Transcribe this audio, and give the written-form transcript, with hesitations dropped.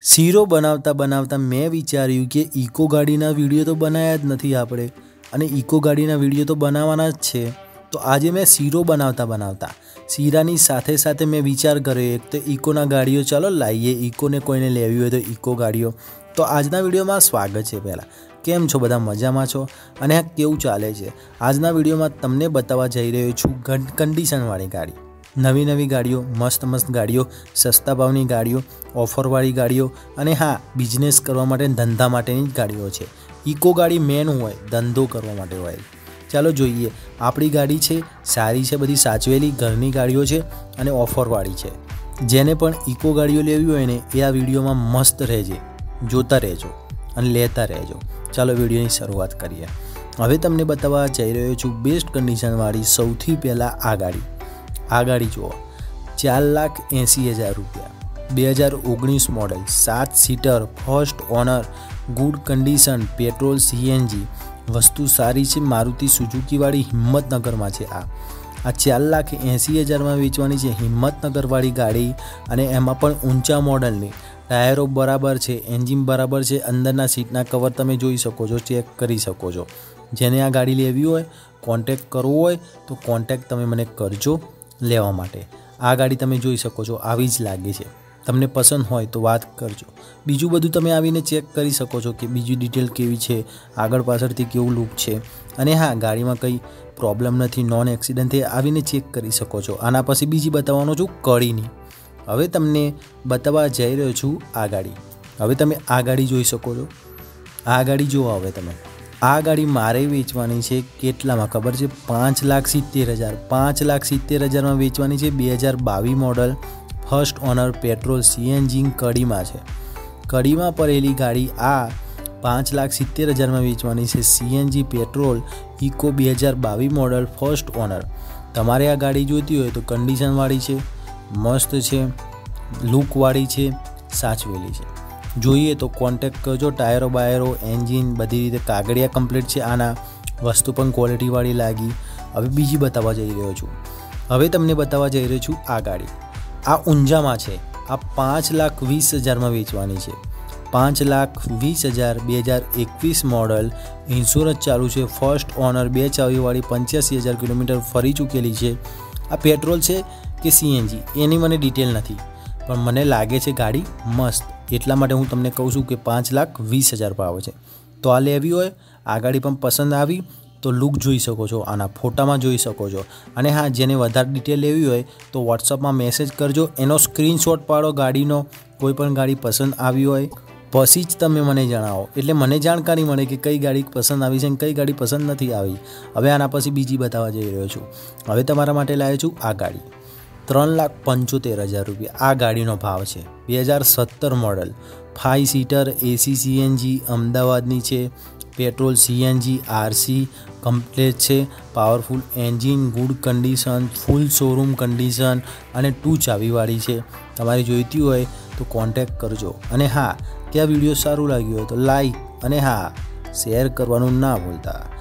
શીરો બનાવતા બનાવતા મેં વિચાર્યું કે ઇકો ગાડીના વિડીયો તો બનાવ્યા જ નથી આપણે, અને ઇકો ગાડીના વિડીયો તો બનાવવાના જ છે. તો આજે મેં શીરો બનાવતા શીરાની સાથે સાથે મેં વિચાર કર્યો એક તો ઇકોના ગાડીઓ ચાલો લાવીએ, ઇકોને કોઈને લેવી હોય તો ઇકો ગાડીઓ. તો આજના વિડીયોમાં સ્વાગત છે. પહેલાં કેમ છો બધા, મજામાં છો? અને આ કેવું ચાલે છે? આજના વિડીયોમાં તમને બતાવવા જઈ રહ્યો છું કન્ડિશનવાળી ગાડી, નવી ગાડીઓ, મસ્ત ગાડીઓ, સસ્તા ભાવની ગાડીઓ, ઓફરવાળી ગાડીઓ, અને હા, બિઝનેસ કરવા માટે, ધંધા માટેની જ ગાડીઓ છે. ઇકો ગાડી મેન હોય, ધંધો કરવા માટે હોય. ચાલો જોઈએ. આપણી ગાડી છે, સારી છે, બધી સાચવેલી ઘરની ગાડીઓ છે અને ઓફરવાળી છે. જેને પણ ઇકો ગાડીઓ લેવી હોય ને એ આ વિડીયોમાં મસ્ત રહેજે, જોતા રહેજો અને લેતા રહેજો. ચાલો વિડીયોની શરૂઆત કરીએ. હવે તમને બતાવવા જઈ રહ્યો છું બેસ્ટ કન્ડિશનવાળી સૌથી પહેલાં આ ગાડી જુઓ. 4,80,000 રૂપિયા, 2019 model, 7 seater, first owner, good condition, petrol CNG, વસ્તુ સારી છે. મારુતિ સુઝુકીવાળી હિંમતનગરમાં છે. આ 4,80,000માં વેચવાની છે હિંમતનગરવાળી ગાડી, અને એમાં પણ ઊંચા મોડલની. ટાયરો બરાબર છે, એન્જિન બરાબર છે, અંદરના સીટના કવર તમે જોઈ શકો છો, ચેક કરી શકો છો. જેને આ ગાડી લેવી હોય, કોન્ટેક્ટ કરવો હોય તો કોન્ટેક્ટ તમે મને કરજો લેવા માટે. આ ગાડી તમે જોઈ શકો છો, આવી જ લાગે છે. તમને પસંદ હોય તો વાત કરજો. બીજું બધું તમે આવીને ચેક કરી શકો છો કે બીજી ડિટેલ કેવી છે, આગળ પાછળથી કેવું લુક છે. અને હા, ગાડીમાં કંઈ પ્રોબ્લેમ નથી, નોન એક્સિડન્ટ થઈ, આવીને ચેક કરી શકો છો. આના પછી બીજી બતાવવાનો છું કડીની. હવે તમને બતાવવા જઈ રહ્યો છું આ ગાડી. હવે તમે આ ગાડી જોઈ શકો છો. આ ગાડી જુઓ. હવે તમે આ ગાડી મારે વેચવાની છે કેટલામાં ખબર છે? 5,70,000. 5,70,000માં વેચવાની છે. 2022 model, first owner, petrol CNG કડીમાં છે. કડીમાં પડેલી ગાડી આ 5,70,000માં વેચવાની છે. CNG petrol Eeco 2022 model, first owner. તમારે આ ગાડી જોઈતી હોય તો કન્ડિશનવાળી છે, મસ્ત છે, લુકવાળી છે, સાચવેલી છે. જોઈએ તો કોન્ટેક્ટ કરજો. ટાયરો બાયરો, એન્જિન બધી રીતે કાગળિયા કમ્પ્લીટ છે. આના વસ્તુ પણ ક્વોલિટીવાળી લાગી. હવે બીજી બતાવવા જઈ રહ્યો છું. હવે તમને બતાવવા જઈ રહ્યો છું આ ગાડી. આ ઊંઝામાં છે. આ 5,20,000માં વેચવાની છે. 5,20,000, 2021 મોડલ, ઇન્સ્યોરન્સ ચાલુ છે, ફર્સ્ટ ઓનર, 2 ચાવીવાળી, 85,000 કિલોમીટર ફરી ચૂકેલી છે. આ પેટ્રોલ છે કે CNG એની મને ડિટેલ નથી, પણ મને લાગે છે ગાડી મસ્ત, એટલા માટે હું તમને કહું છું કે 5,20,000 ભાવ છે. તો આ લેવી હોય, આ ગાડી પણ પસંદ આવી તો લુક જોઈ શકો છો, આના ફોટામાં જોઈ શકો છો. અને હા, જેને વધારે ડિટેલ લેવી હોય તો વોટ્સઅપમાં મેસેજ કરજો, એનો સ્ક્રીનશોટ પાડો ગાડીનો. કોઈ પણ ગાડી પસંદ આવી હોય પછી જ તમે મને જણાવો, એટલે મને જાણકારી મળે કે કઈ ગાડી પસંદ આવી છે અને કઈ ગાડી પસંદ નથી આવી. હવે આના પછી બીજી બતાવવા જઈ રહ્યો છું. હવે તમારા માટે લાવ્યો છું આ ગાડી. 3,75,000 રૂપિયા આ ગાડીનો ભાવ છે. 2017 મોડલ, 5 સીટર, AC CNG, અમદાવાદની છે, પેટ્રોલ CNG, RC કમ્પ્લીટ છે, powerful engine, good condition, full showroom condition, અને 2 ચાવીવાળી છે. તમારે જોઈતી હોય તો કોન્ટેક્ટ કરજો. અને હા, ત્યાં વિડીયો સારું લાગ્યું હોય તો લાઈક અને હા, શેર કરવાનું ના ભૂલતા.